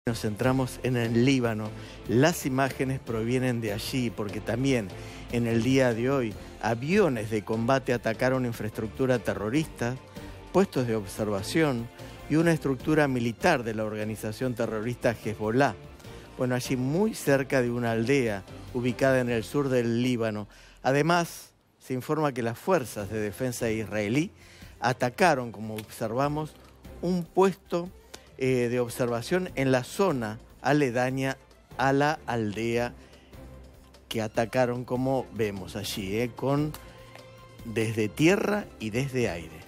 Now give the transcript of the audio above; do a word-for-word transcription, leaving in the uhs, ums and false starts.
Nos centramos en el Líbano. Las imágenes provienen de allí porque también en el día de hoy aviones de combate atacaron infraestructura terrorista, puestos de observación y una estructura militar de la organización terrorista Hezbollah. Bueno, allí muy cerca de una aldea ubicada en el sur del Líbano. Además, se informa que las fuerzas de defensa israelí atacaron, como observamos, un puesto eh, de observación en la zona aledaña a la aldea que atacaron, como vemos allí, eh, con, desde tierra y desde aire.